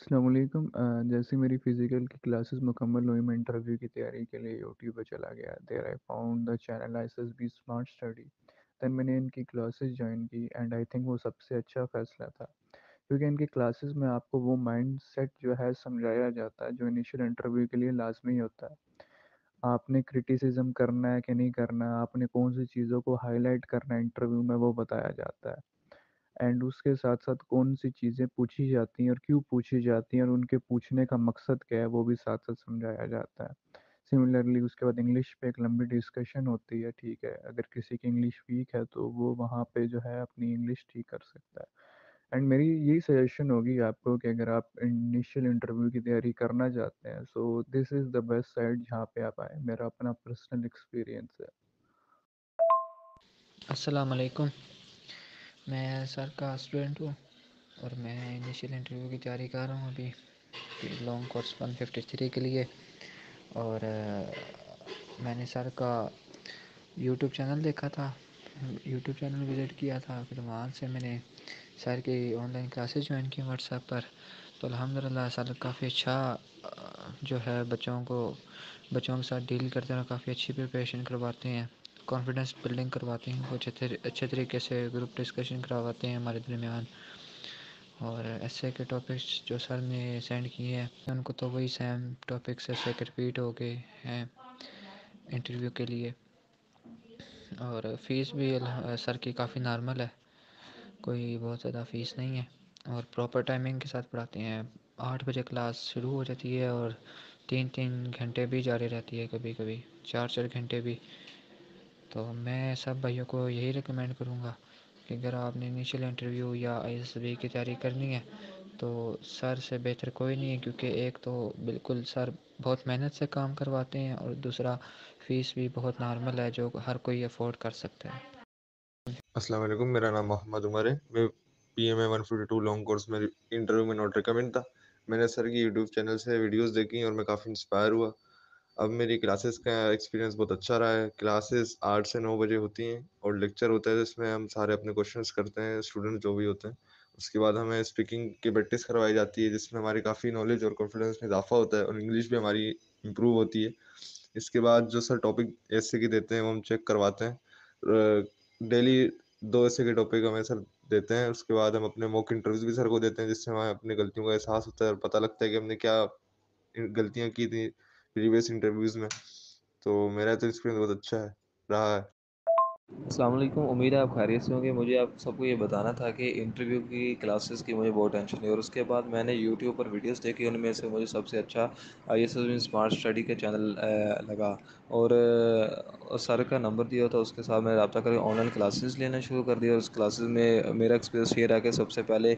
السلام علیکم جیسے میری فزیکل کی کلاسز مکمل ہوئی میں انٹرویو کی تیاری کے لیے یوٹیوب پہ چلا گیا there I found the channel I S B smart study then میں نے ان کی کلاسز جوائن کی اینڈ آئی تھنک وہ سب سے اچھا فیصلہ تھا کیونکہ ان کی کلاسز میں آپ کو وہ مائنڈ سیٹ جو ہے سمجھایا جاتا ہے جو انیشیل انٹرویو کے لیے لازمی ہوتا ہے. آپ نے کرٹیسزم کرنا ہے کہ نہیں کرنا ہے، آپ نے کون سی چیزوں کو ہائی لائٹ کرنا ہے انٹرویو میں وہ بتایا جاتا ہے. اینڈ اس کے ساتھ ساتھ کون سی چیزیں پوچھی جاتی ہیں اور کیوں پوچھی جاتی ہیں اور ان کے پوچھنے کا مقصد کیا ہے وہ بھی ساتھ ساتھ سمجھایا جاتا ہے. سملرلی اس کے بعد انگلش پہ ایک لمبی ڈسکشن ہوتی ہے. ٹھیک ہے، اگر کسی کی انگلش ویک ہے تو وہ وہاں پہ جو ہے اپنی انگلش ٹھیک کر سکتا ہے. اینڈ میری یہی سجیشن ہوگی آپ کو کہ اگر آپ انیشیل انٹرویو کی تیاری کرنا چاہتے ہیں سو دس از دا بیسٹ سائٹ جہاں پہ آپ آئیں. میرا اپنا پرسنل ایکسپیرینس ہے. السلام علیکم. میں سر کا اسٹوڈنٹ ہوں اور میں انیشیل انٹرویو کی تیاری کر رہا ہوں ابھی لانگ کورس 153 کے لیے. اور میں نے سر کا یوٹیوب چینل دیکھا تھا، یوٹیوب چینل وزٹ کیا تھا، پھر وہاں سے میں نے سر کی آن لائن کلاسز جوائن کی واٹس ایپ پر. تو الحمدللہ سر کافی اچھا جو ہے بچوں کے ساتھ ڈیل کرتے ہیں، کافی اچھی پریپریشن کرواتے ہیں، کانفیڈنس بلڈنگ کرواتے ہیں، وہ اچھے طریقے سے گروپ ڈسکشن کرواتے ہیں ہمارے درمیان. اور ایسے کے ٹاپکس جو سر نے سینڈ کیے ہیں ان کو تو وہی سیم ٹاپکس ایسے رپیٹ ہو گئے ہیں انٹرویو کے لیے. اور فیس بھی سر کی کافی نارمل ہے، کوئی بہت زیادہ فیس نہیں ہے، اور پراپر ٹائمنگ کے ساتھ پڑھاتے ہیں. 8 بجے کلاس شروع ہو جاتی ہے اور 3 گھنٹے بھی جاری رہتی ہے، کبھی کبھی 4 گھنٹے بھی. تو میں سب بھائیوں کو یہی ریکمینڈ کروں گا کہ اگر آپ نے انیشیل انٹرویو یا آئی ایس بی کی تیاری کرنی ہے تو سر سے بہتر کوئی نہیں ہے، کیونکہ ایک تو بالکل سر بہت محنت سے کام کرواتے ہیں اور دوسرا فیس بھی بہت نارمل ہے جو ہر کوئی افورڈ کر سکتا ہے. السلام علیکم، میرا نام محمد عمر ہے. میں P M A 152 long course میں انٹرویو میں نوٹ ریکمنڈ تھا. میں نے سر کی یوٹیوب چینل سے ویڈیوز دیکھی اور میں کافی انسپائر ہوا. اب میری کلاسز کا ایکسپیرینس بہت اچھا رہا ہے. کلاسز 8 سے 9 بجے ہوتی ہیں اور لیکچر ہوتا ہے جس میں ہم سارے اپنے کوشچنس کرتے ہیں، اسٹوڈنٹ جو بھی ہوتے ہیں. اس کے بعد ہمیں اسپیکنگ کی پریکٹس کروائی جاتی ہے جس میں ہماری کافی نالج اور کانفیڈنس میں اضافہ ہوتا ہے اور انگلش بھی ہماری امپروو ہوتی ہے. اس کے بعد جو سر ٹاپک ایسے کی دیتے ہیں وہ ہم چیک کرواتے ہیں. ڈیلی 2 ایسے کے ٹاپک ہمیں سر دیتے ہیں. اس کے بعد ہم اپنے موک انٹرویوز بھی سر کو دیتے ہیں جس سے ہمیں اپنی غلطیوں کا احساس ہوتا ہے اور پتہ لگتا ہے کہ ہم نے کیا غلطیاں کی تھیں پریویس انٹرویوز میں. تو میرا تو ایکسپیرینس بہت اچھا رہا ہے. السلام علیکم، امید ہے آپ خیریت سے ہوں گے. مجھے آپ سب کو یہ بتانا تھا کہ انٹرویو کی کلاسز کی مجھے بہت ٹینشن ہے، اور اس کے بعد میں نے یوٹیوب پر ویڈیوز دیکھی، ان میں سے مجھے سب سے اچھا I S S smart study کا چینل لگا. اور سر کا نمبر دیا تھا، اس کے ساتھ میں رابطہ کر کے آن لائن کلاسز لینا شروع کر دیا. اور اس کلاسز میں میرا ایکسپیرینس یہ رہا کہ سب سے پہلے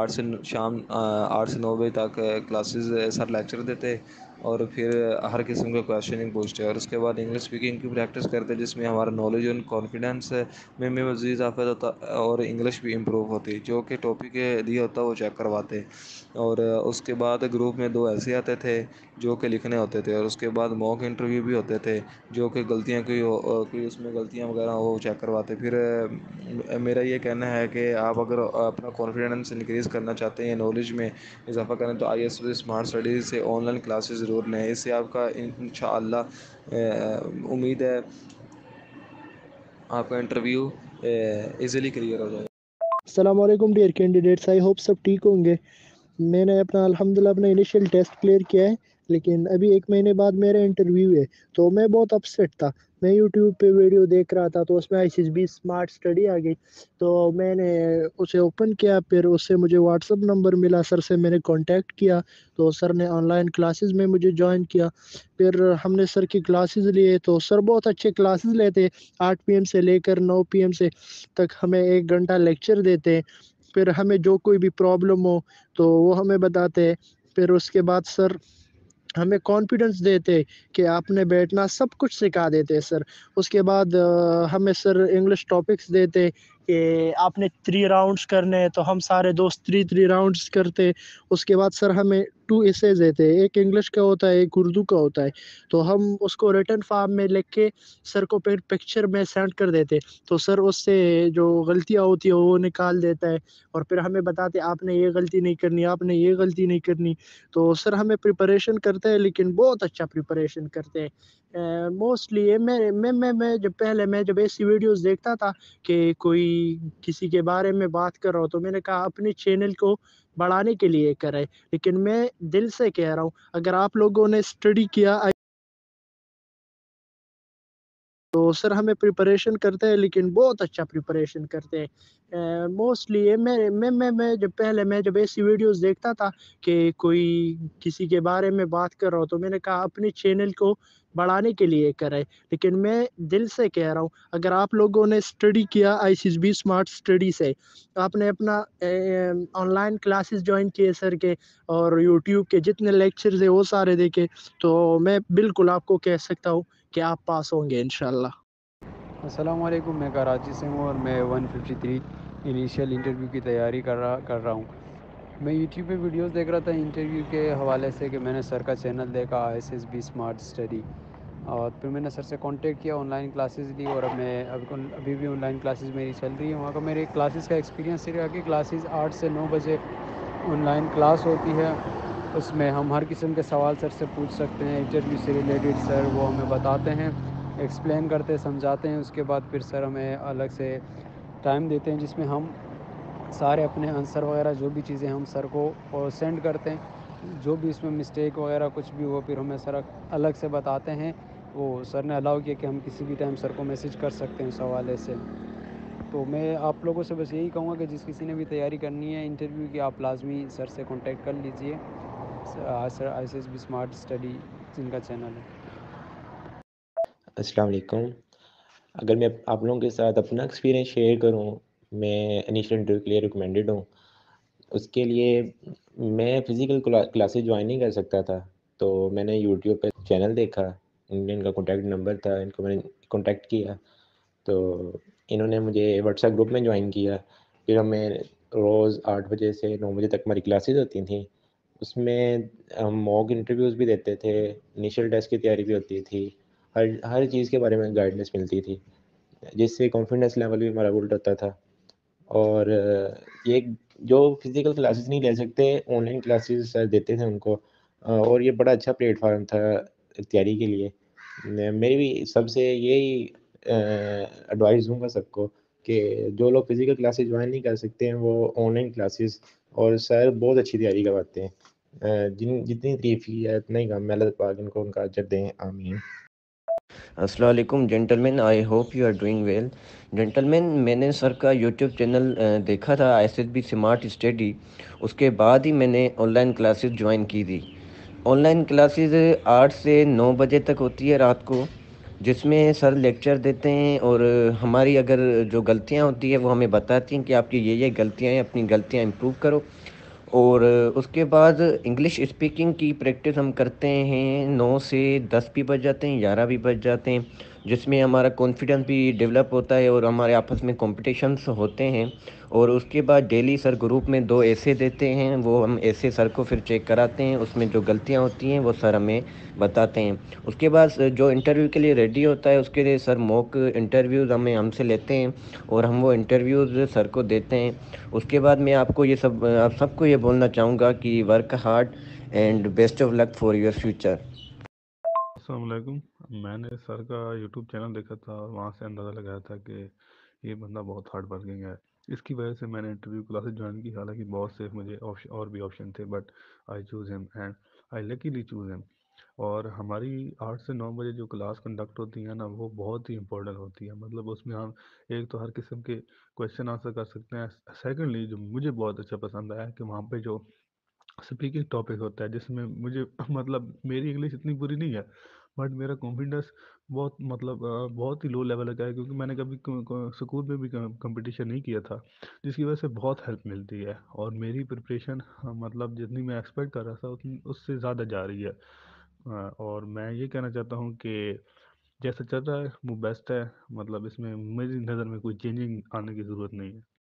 8 سے 9 بجے تک کلاسز سر لیکچر دیتے اور پھر ہر قسم کا کویشچننگ پوچھتے ہیں. اور اس کے بعد انگلش اسپیکنگ کی پریکٹس کرتے جس میں ہمارا نالج اور کانفیڈنس میں مزید اضافہ ہوتا اور انگلش بھی امپروو ہوتی. جو کہ ٹاپک کے لیے ہوتا وہ چیک کرواتے. اور اس کے بعد گروپ میں 2 ایسے آتے تھے جو کہ لکھنے ہوتے تھے. اور اس کے بعد موک انٹرویو بھی ہوتے تھے جو کہ غلطیاں کوئی اس میں غلطیاں وغیرہ وہ چیک کرواتے. پھر میرا یہ کہنا ہے کہ آپ اگر اپنا کانفیڈنس انکریز کرنا چاہتے ہیں، نالج میں اضافہ کریں، تو آئی ایس اسمارٹ اسٹڈیز سے آن لائن کلاسز ضرور لیں. اس سے آپ کا انشاءاللہ امید ہے آپ کا انٹرویو ایزیلی کلیئر ہو جائے. السلام علیکم ڈیئر کینڈیڈیٹس، آئی ہوپ سب ٹھیک ہوں گے. میں نے الحمدللہ اپنا انیشیل ٹیسٹ کلیئر کیا ہے، لیکن ابھی 1 مہینے بعد میرا انٹرویو ہے. تو میں بہت اپسیٹ تھا. میں یوٹیوب پہ ویڈیو دیکھ رہا تھا تو اس میں I S B smart study آ گئی. تو میں نے اسے اوپن کیا، پھر اس سے مجھے واٹس ایپ نمبر ملا، سر سے میں نے کانٹیکٹ کیا تو سر نے آن لائن کلاسز میں مجھے جوائن کیا. پھر ہم نے سر کی کلاسز لیے تو سر بہت اچھے کلاسز لیتے. 8 PM سے لے کر 9 PM سے تک ہمیں 1 گھنٹہ لیکچر دیتے. پھر ہمیں جو کوئی بھی پرابلم ہو تو وہ ہمیں بتاتے. پھر اس کے بعد سر ہمیں کانفیڈنس دیتے کہ آپ نے بیٹھنا، سب کچھ سکھا دیتے سر. اس کے بعد ہمیں سر انگلش ٹاپکس دیتے کہ آپ نے 3 راؤنڈس کرنے ہیں، تو ہم سارے دوست 3 راؤنڈس کرتے۔ اس کے بعد سر ہمیں 2 ایسیز دیتے، ایک انگلش کا ہوتا ہے، ایک اردو کا ہوتا ہے، تو ہم اس کو ریٹن فارم میں لکھ کے سر کو پھر پکچر میں سینڈ کر دیتے، تو سر اس سے جو غلطیاں ہوتی ہیں وہ نکال دیتا ہے، اور پھر ہمیں بتاتے آپ نے یہ غلطی نہیں کرنی، آپ نے یہ غلطی نہیں کرنی۔ تو سر ہمیں پریپریشن کرتے ہیں، لیکن بہت اچھا پریپریشن کرتے ہیں۔ موسٹلی میں جب ایسی ویڈیوز دیکھتا تھا کہ کوئی کسی کے بارے میں بات کر رہا ہو، تو میں نے کہا اپنے چینل کو بڑھانے کے لیے کرے، لیکن میں دل سے کہہ رہا ہوں اگر آپ لوگوں نے اسٹڈی کیا تو سر ہمیں پریپریشن کرتے ہیں، لیکن بہت اچھا پریپریشن کرتے ہیں۔ موسٹلی میں جب ایسی ویڈیوز دیکھتا تھا کہ کوئی کسی کے بارے میں بات کر رہا ہو، تو میں نے کہا اپنے چینل کو بڑھانے کے لیے کرے، لیکن میں دل سے کہہ رہا ہوں اگر آپ لوگوں نے اسٹڈی کیا ICSB اسمارٹ اسٹڈی سے، آپ نے اپنا آن لائن کلاسز جوائن کیے سر کے، اور یوٹیوب کے جتنے لیکچرز ہیں وہ سارے دیکھے، تو میں بالکل آپ کو کہہ سکتا ہوں کہ آپ پاس ہوں گے انشاءاللہ۔ السلام علیکم، میں کراچی سے ہوں اور میں 153 انیشیل انٹرویو کی تیاری کر رہا ہوں۔ میں یوٹیوب پہ ویڈیوز دیکھ رہا تھا انٹرویو کے حوالے سے، کہ میں نے سر کا چینل دیکھا ISSB اسمارٹ اسٹڈی، اور پھر میں نے سر سے کانٹیکٹ کیا، آن لائن کلاسز لی، اور اب میں ابھی بھی آن لائن کلاسز میری چل رہی ہیں۔ وہاں کا میری کلاسز کا ایکسپیرینس یہ رہا کہ کلاسز 8 سے 9 بجے آن لائن کلاس ہوتی ہے، اس میں ہم ہر قسم کے سوال سر سے پوچھ سکتے ہیں، انٹرویو سے ریلیٹڈ سر وہ ہمیں بتاتے ہیں، ایکسپلین کرتے سمجھاتے ہیں۔ اس کے بعد پھر سر ہمیں الگ سے ٹائم دیتے ہیں جس میں ہم سارے اپنے آنسر وغیرہ جو بھی چیزیں ہم سر کو سینڈ کرتے ہیں، جو بھی اس میں مسٹیک وغیرہ کچھ بھی ہو پھر ہمیں سر الگ سے بتاتے ہیں۔ وہ سر نے الاؤ کیا کہ ہم کسی بھی ٹائم سر کو میسیج کر سکتے ہیں اس حوالے سے۔ تو میں آپ لوگوں سے بس یہی کہوں گا کہ جس کسی نے بھی تیاری کرنی ہے انٹرویو کی، آپ لازمی سر سے کانٹیکٹ کر لیجئے، سر ISSB اسمارٹ اسٹڈی جن کا چینل ہے۔ السلام علیکم۔ اگر میں آپ لوگوں کے ساتھ اپنا ایکسپیرینس شیئر کروں، میں انیشیل انٹرویو کے لیے ریکمینڈڈ ہوں۔ اس کے لیے میں فزیکل کلاسز جوائن نہیں کر سکتا تھا، تو میں نے یوٹیوب پہ چینل دیکھا، ان کا کانٹیکٹ نمبر تھا، ان کو میں نے کانٹیکٹ کیا، تو انہوں نے مجھے واٹس ایپ گروپ میں جوائن کیا۔ پھر ہمیں روز 8 بجے سے 9 بجے تک ہماری کلاسز ہوتی تھیں، اس میں ہم موک انٹرویوز بھی دیتے تھے، انیشیل ٹیسٹ کی تیاری بھی ہوتی تھی، ہر چیز کے بارے میں گائیڈنس ملتی تھی، جس سے کانفیڈنس لیول بھی ہمارا بلڈ ہوتا تھا۔ اور یہ جو فزیکل کلاسز نہیں لے سکتے، آن لائن کلاسز دیتے تھے ان کو، اور یہ بڑا اچھا پلیٹ فارم تھا تیاری کے لیے۔ میری بھی سب سے یہی ایڈوائز دوں گا سب کو کہ جو لوگ فزیکل کلاسز جوائن نہیں کر سکتے ہیں وہ آن لائن کلاسز، اور سر بہت اچھی تیاری کرواتے ہیں، جتنی تعریف کی ہے اتنا ہی کم ہے، اللہ پاک ان کو ان کا اجر دیں، آمین۔ السلام علیکم gentleman, I hope you are doing well. Gentleman, میں نے سر کا یوٹیوب چینل دیکھا تھا ISSB اسمارٹ اسٹڈی، اس کے بعد ہی میں نے آن لائن کلاسز جوائن کی تھی۔ آن لائن کلاسز 8 سے 9 بجے تک ہوتی ہے رات کو، جس میں سر لیکچر دیتے ہیں، اور ہماری اگر جو غلطیاں ہوتی ہیں وہ ہمیں بتاتی ہیں کہ آپ کی یہ غلطیاں ہیں، اپنی غلطیاں امپروو کرو۔ اور اس کے بعد انگلش اسپیکنگ کی پریکٹس ہم کرتے ہیں، 9 سے 10 بھی بج جاتے ہیں، 11 بھی بج جاتے ہیں، جس میں ہمارا کانفیڈنس بھی ڈیولپ ہوتا ہے اور ہمارے آپس میں کمپٹیشنس ہوتے ہیں۔ اور اس کے بعد ڈیلی سر گروپ میں 2 ایسے دیتے ہیں، وہ ہم ایسے سر کو پھر چیک کراتے ہیں، اس میں جو غلطیاں ہوتی ہیں وہ سر ہمیں بتاتے ہیں۔ اس کے بعد جو انٹرویو کے لیے ریڈی ہوتا ہے اس کے لیے سر موک انٹرویوز ہم سے لیتے ہیں، اور ہم وہ انٹرویوز سر کو دیتے ہیں۔ اس کے بعد میں آپ سب کو یہ بولنا چاہوں گا کہ work hard and best of luck for your future. السلام علیکم۔ میں نے سر کا یوٹیوب چینل دیکھا تھا اور وہاں سے اندازہ لگایا تھا کہ یہ بندہ بہت ہارڈ ورکنگ ہے، اس کی وجہ سے میں نے انٹرویو کلاسز جوائن کی، حالانکہ بہت سے مجھے اور بھی آپشن تھے، but I choose him and I luckily choose him. اور ہماری 8 سے 9 بجے جو کلاس کنڈکٹ ہوتی ہیں نا، وہ بہت ہی امپورٹنٹ ہوتی ہے، مطلب اس میں ہم ایک تو ہر قسم کے کویشچن آنسر کر سکتے ہیں۔ سیکنڈلی جو مجھے بہت اچھا پسند آیا کہ وہاں پہ جو اسپیکنگ ٹاپک ہوتا ہے، جس میں مجھے مطلب میری انگلش اتنی بری نہیں ہے، بٹ میرا کانفیڈنس بہت ہی لو لیول کا ہے، کیونکہ میں نے کبھی اسکول میں بھی کمپٹیشن نہیں کیا تھا، جس کی وجہ سے بہت ہیلپ ملتی ہے، اور میری پریپریشن مطلب جتنی میں ایکسپیکٹ کر رہا تھا اس سے زیادہ جا رہی ہے۔ اور میں یہ کہنا چاہتا ہوں کہ जैसा चल रहा है वो बेस्ट है, मतलब इसमें मेरी नज़र में कोई चेंजिंग आने की ज़रूरत नहीं है।